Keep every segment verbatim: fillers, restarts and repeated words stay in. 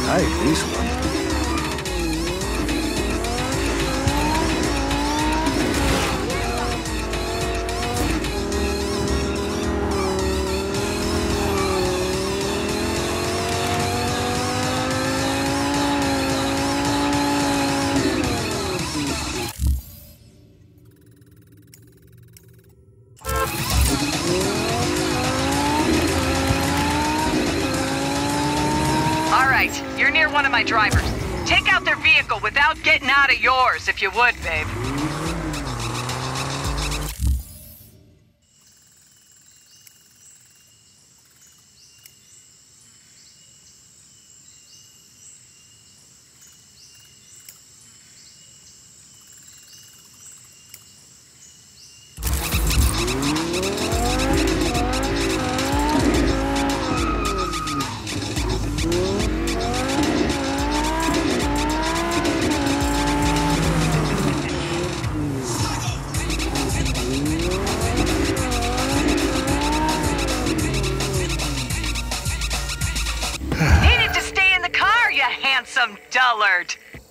Hi, policewoman. You're near one of my drivers. Take out their vehicle without getting out of yours, if you would, babe. Handsome dullard.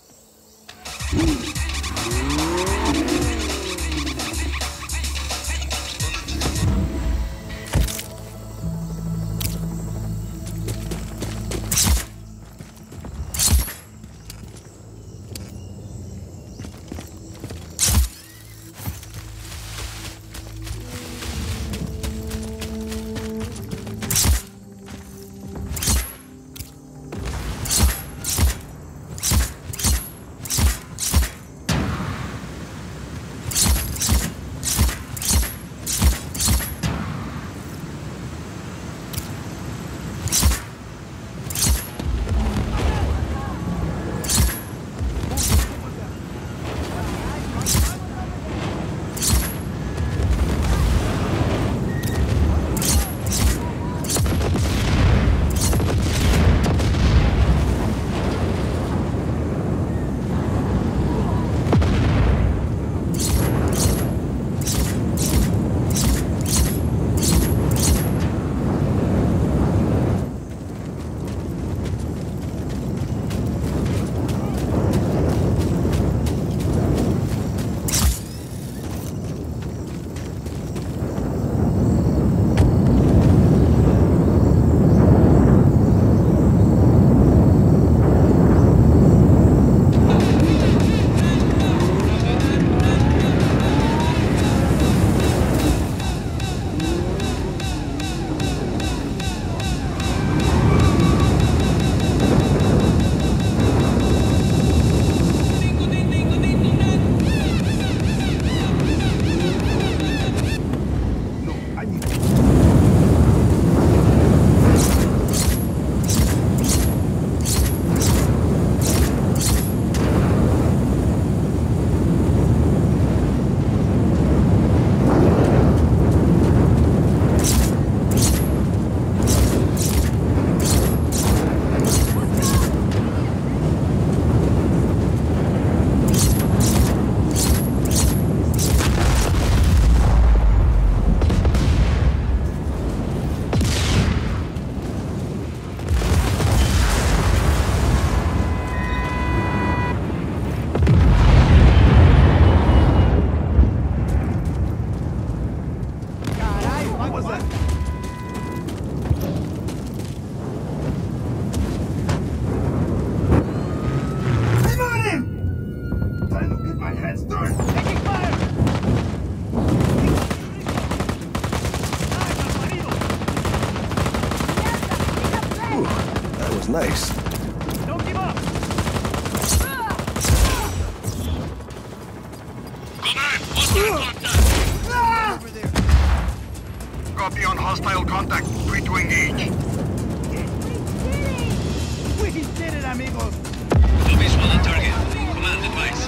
Nice. Don't give up! Command, hostile contact! Over there. Copy on hostile contact. Free to engage. We did it, amigos! No visual on target. Command advice.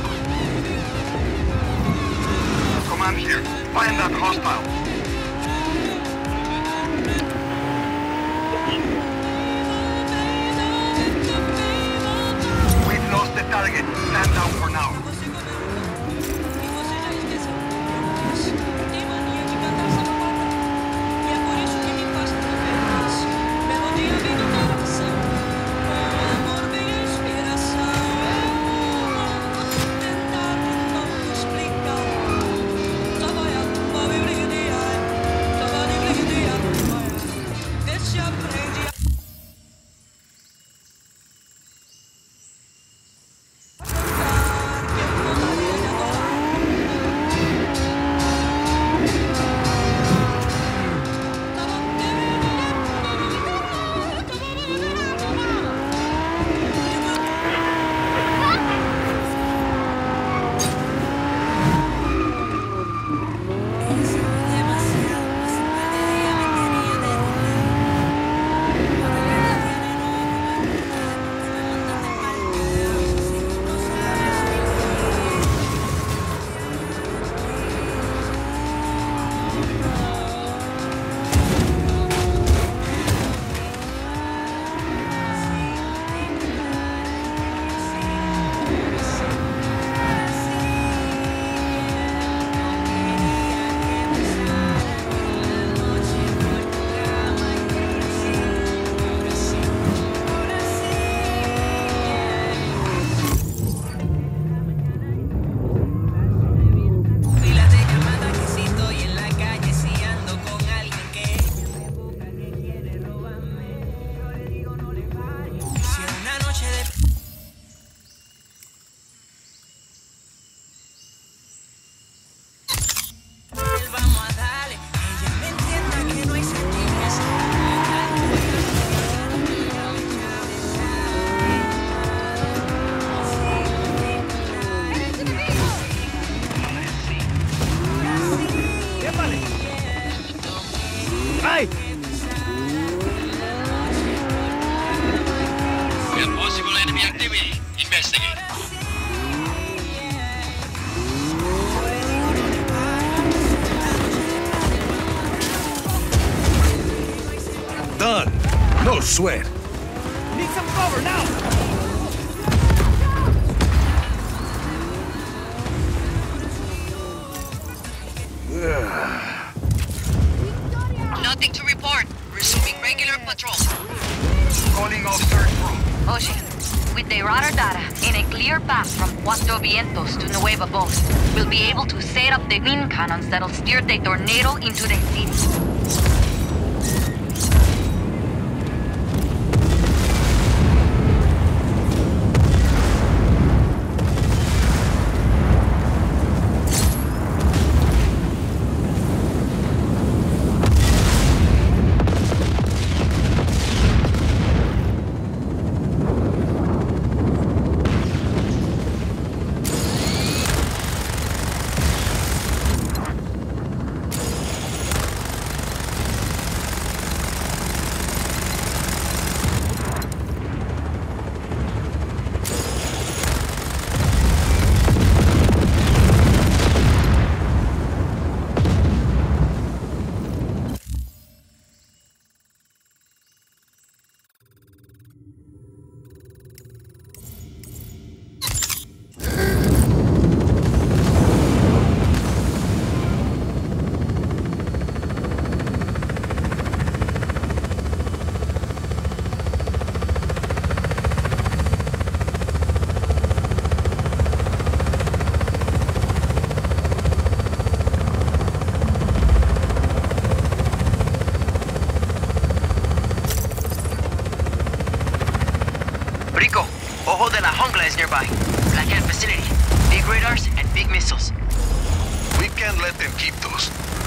Command here. Find that hostile. Lost the target. Stand down for now. Done. No sweat. Need some cover now! Nothing to report. Resuming regular patrol. Calling off search room. Oye, with the radar data and a clear path from Cuatro Vientos to Nueva Voz, we'll be able to set up the wind cannons that'll steer the tornado into the city. Rico, Ojo de la Jungla is nearby. Black Hat facility. Big radars and big missiles. We can't let them keep those.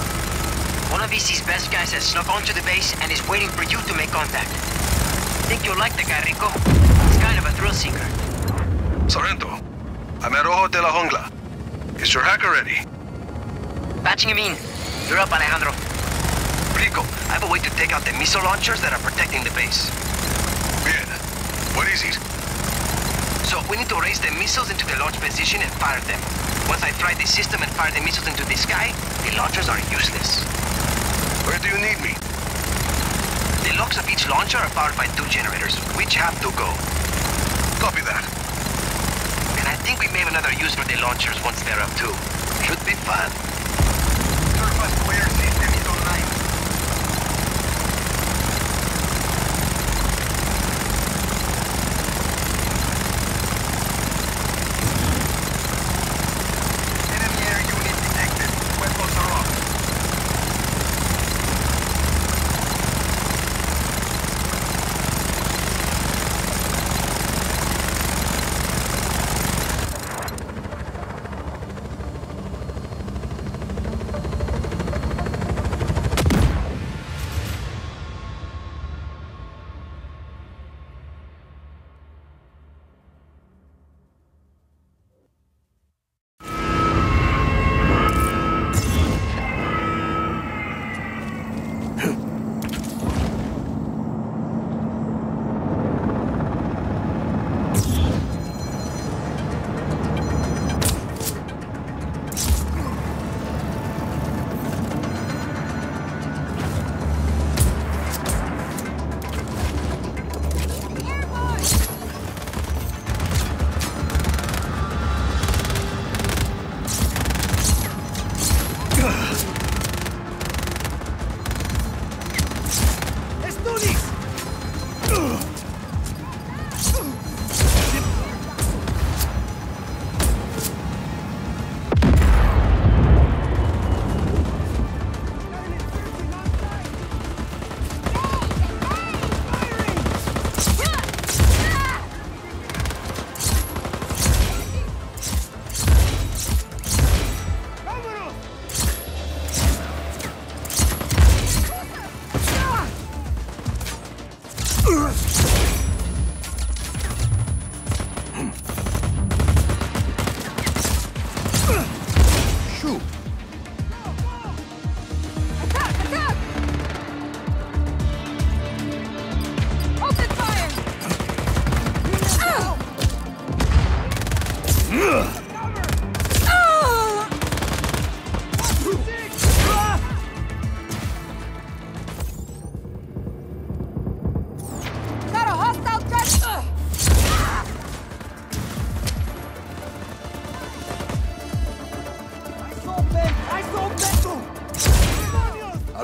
One of E C's best guys has snuck onto the base and is waiting for you to make contact. Think you'll like the guy, Rico. He's kind of a thrill seeker. Sorrento, I'm at Ojo de la Jungla. Is your hacker ready? Patching him in. You're up, Alejandro. Rico, I have a way to take out the missile launchers that are protecting the base. Bien. What is it? So, we need to raise the missiles into the launch position and fire them. Once I fry the system and fire the missiles into the sky, the launchers are useless. Where do you need me? The locks of each launcher are powered by two generators, which have to go. Copy that. And I think we may have another use for the launchers once they're up too. Should be fun. Surface to air system is online. Enemy air unit detected. Weapons are off.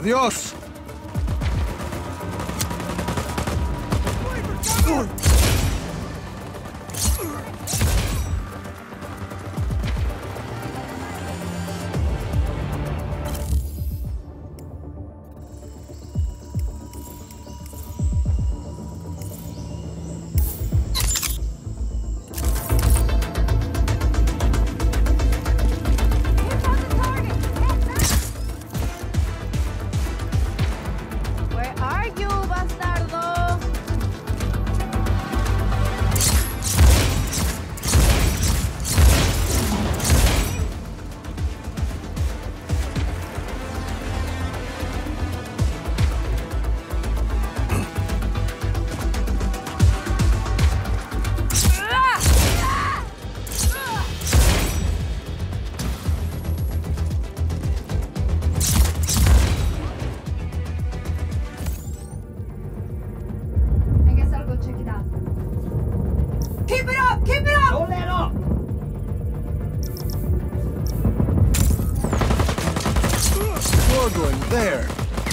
Adios! Going there.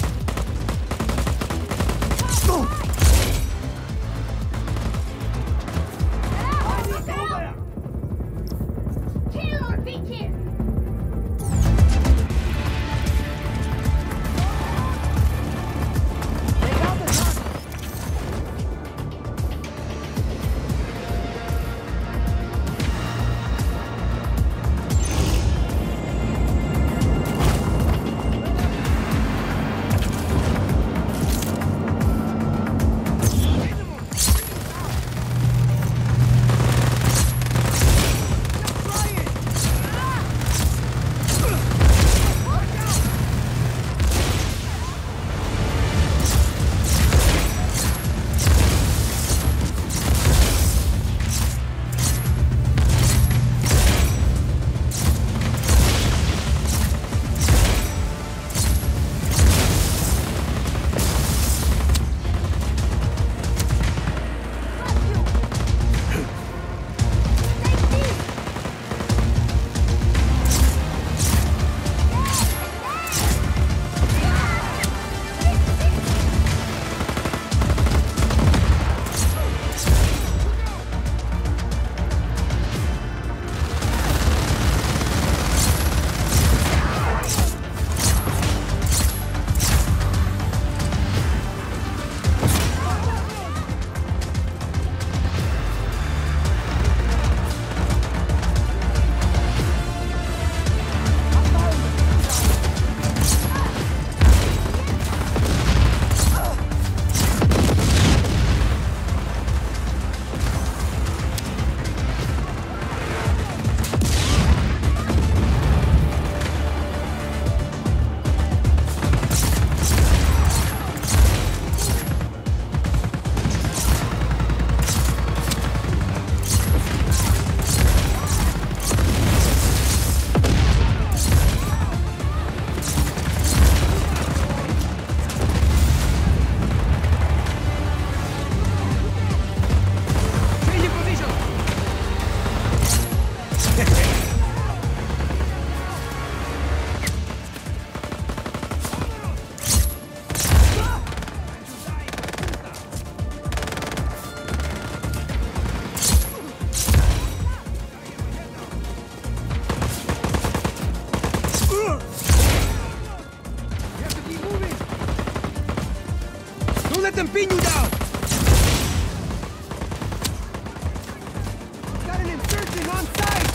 Let them pin you down! Got an insurgent on site!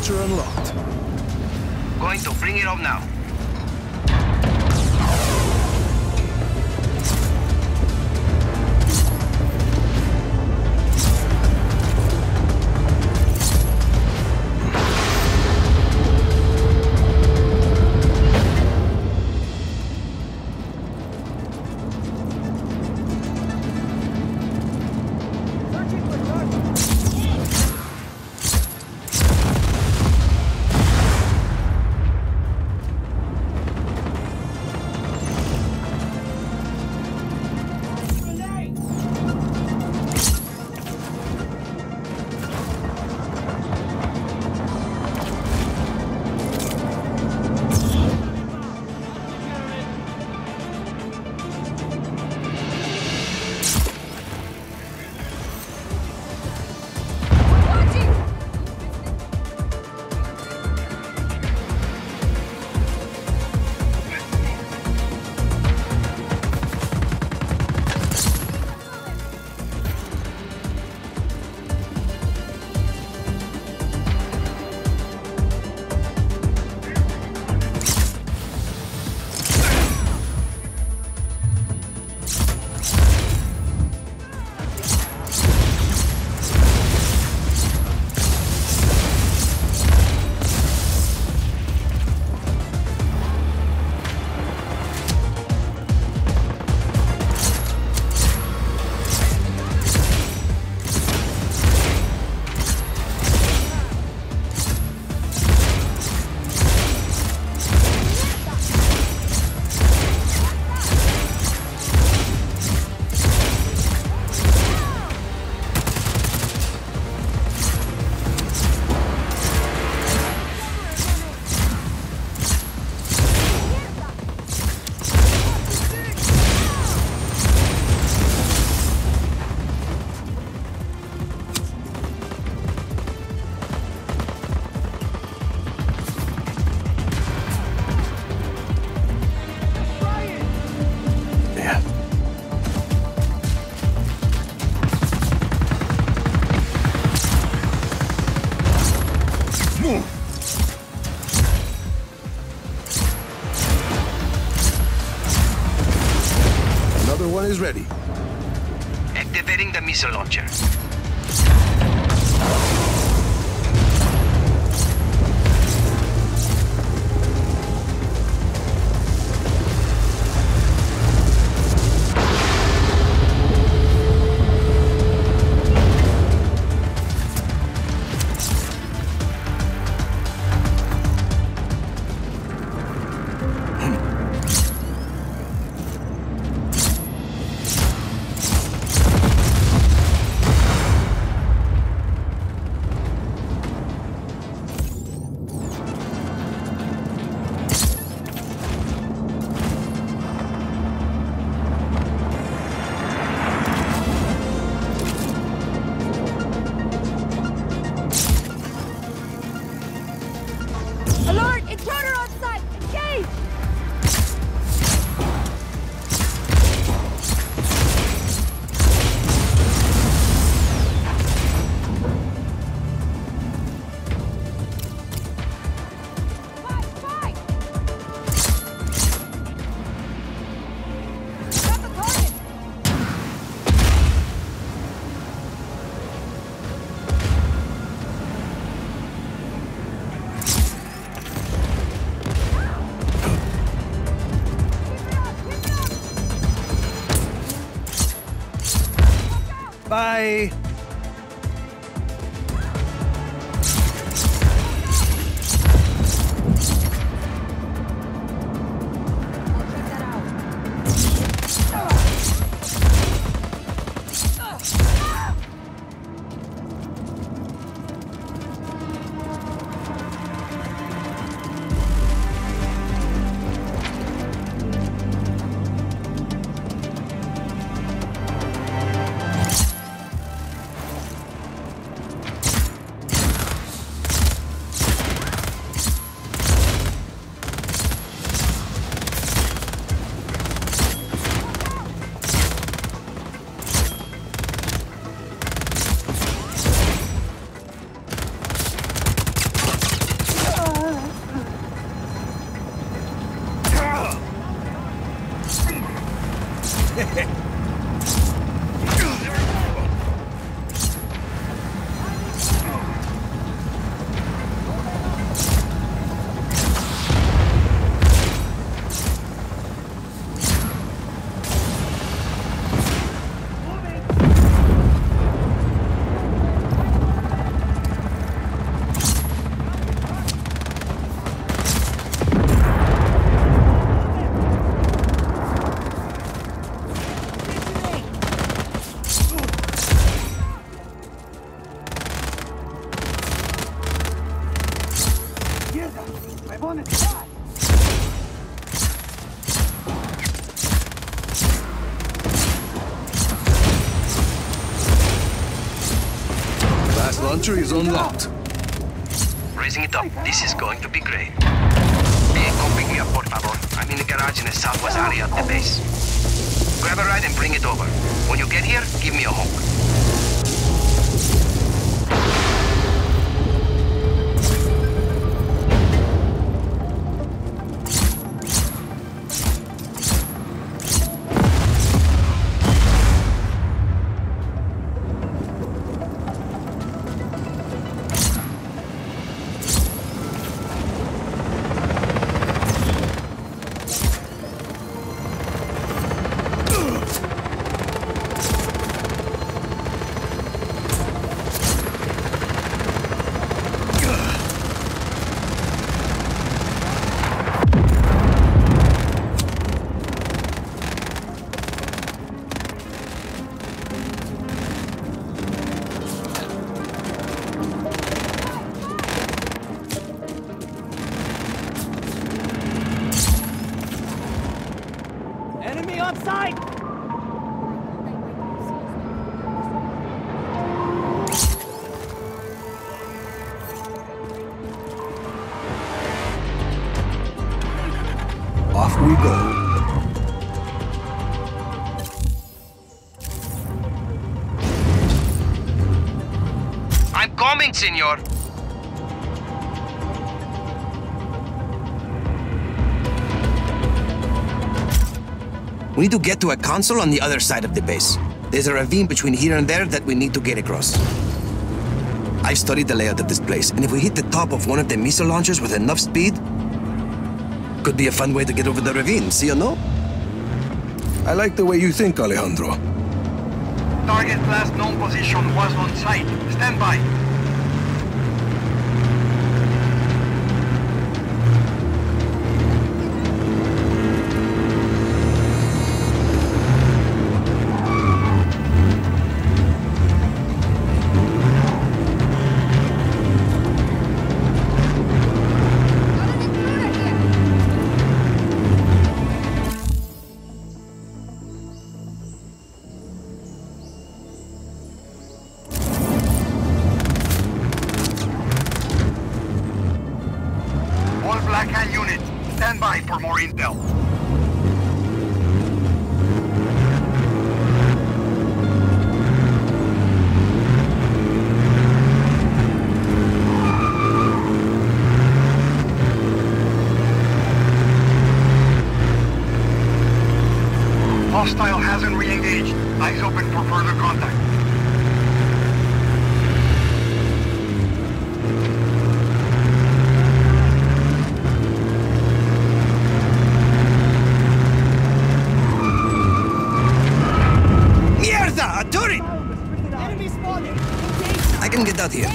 launcher unlocked. Going to bring it up now. Another one is ready. Activating the missile launcher. Alert! Intruder on site! Engage! Fight! Fight! Got the target! Bye. launcher is unlocked. Raising it up. This is going to be great. Hey, come pick me up, por favor. I'm in the garage in the southwest area of the base. Grab a ride and bring it over. When you get here, give me a honk. Enemy on sight! Off we go. I'm coming, senor. We need to get to a console on the other side of the base. There's a ravine between here and there that we need to get across. I've studied the layout of this place, and if we hit the top of one of the missile launchers with enough speed, could be a fun way to get over the ravine, see or no? I like the way you think, Alejandro. Target's last known position was on site. Stand by. Black Hand unit, stand by for more intel. Hostile hasn't re-engaged. Eyes open for further contact. A turret! Enemy spotted! I can get out here.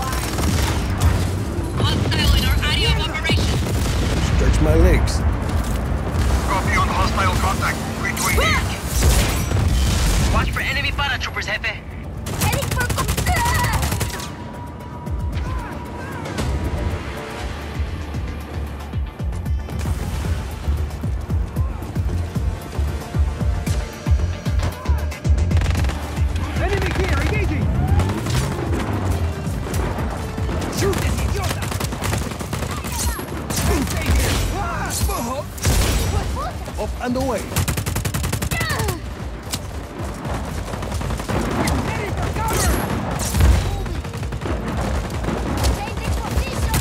Hostile in our area of operation. Stretch my legs. Copy on hostile contact. Free to engage. Watch for enemy paratroopers, Jefe. Heading for... Enemy here, engaging! Shoot this idiota! Stay here! Up and away. Heading for cover! Changing position!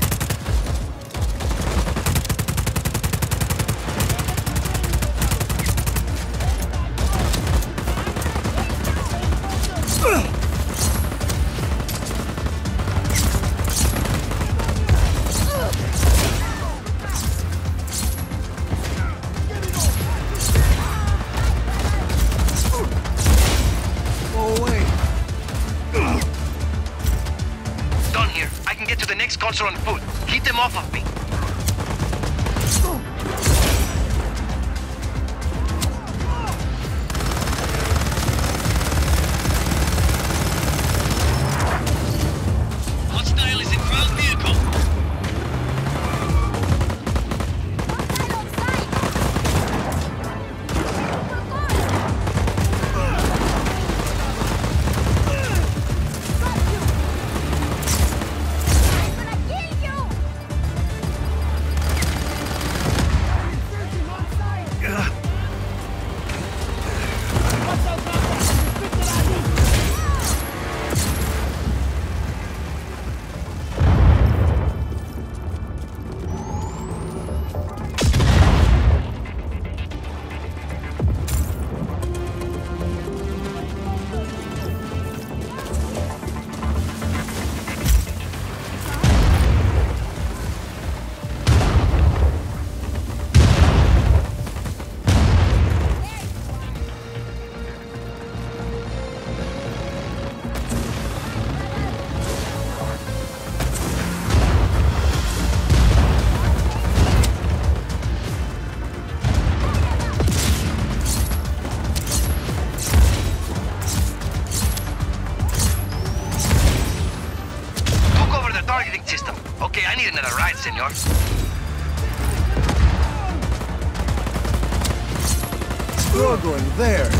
Done here. I can get to the next console on foot. Keep them off of me. Hostile is in ground vehicle. Hostile on sight! Got you! targeting system. Okay, I need another ride, senor. You're going there.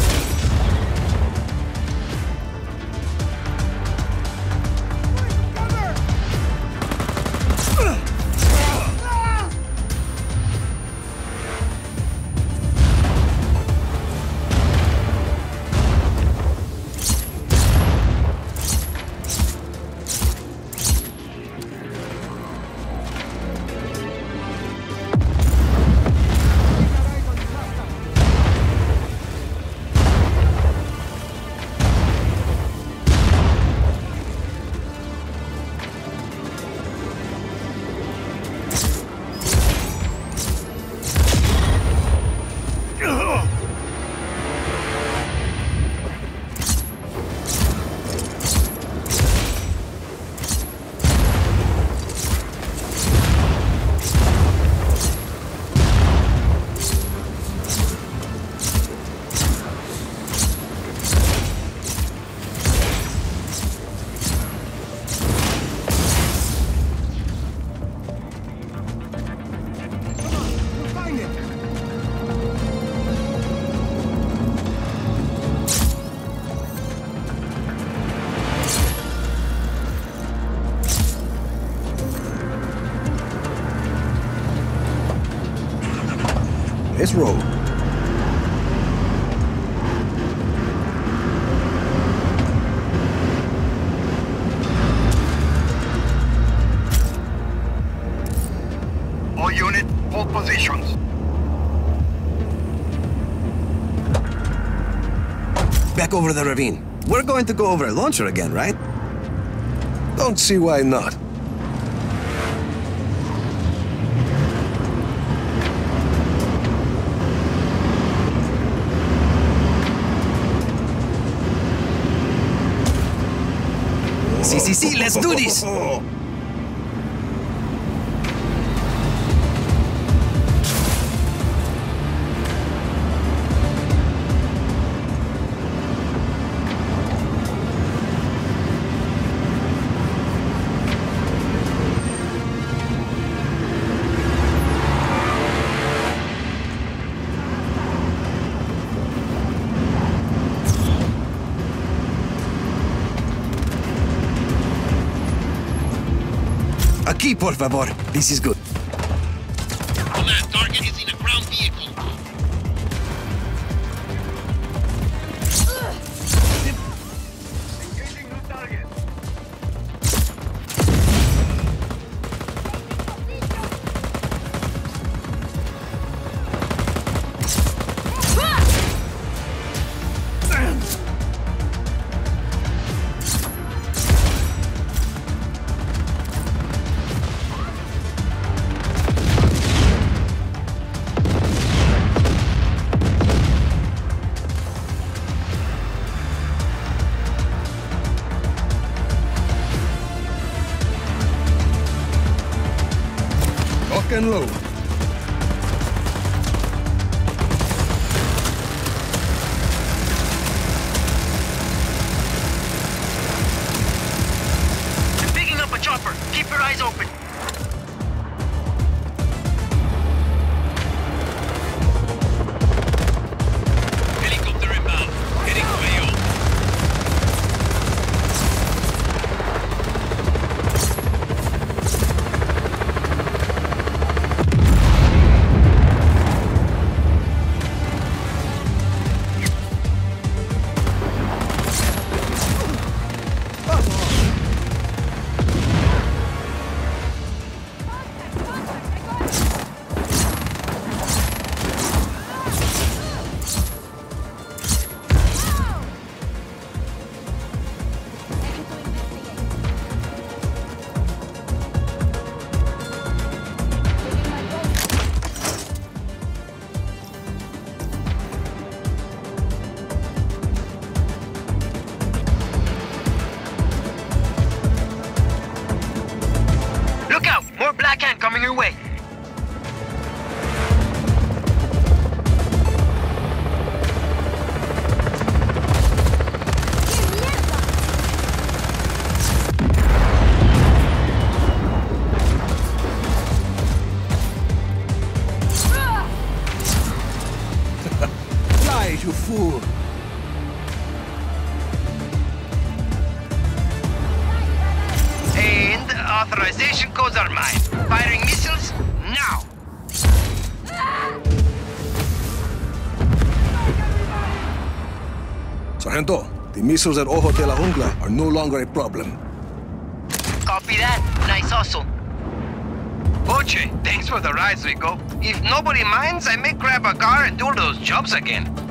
Let's roll. All unit, hold positions. Back over the ravine. We're going to go over a launcher again, right? Don't see why not. See, see, see, let's do this! Aquí, por favor. This is good. Command, target is in a ground vehicle. Engaging new target. Lock and load. I'm picking up a chopper. Keep your eyes open. Helicopter inbound. Heading for A O. Look out! More Black Hand coming your way. Authorization codes are mine. Firing missiles, now! Sargento, the missiles at Ojo de la Jungla are no longer a problem. Copy that. Nice hustle. Oche, thanks for the rides, Rico. If nobody minds, I may grab a car and do those jobs again.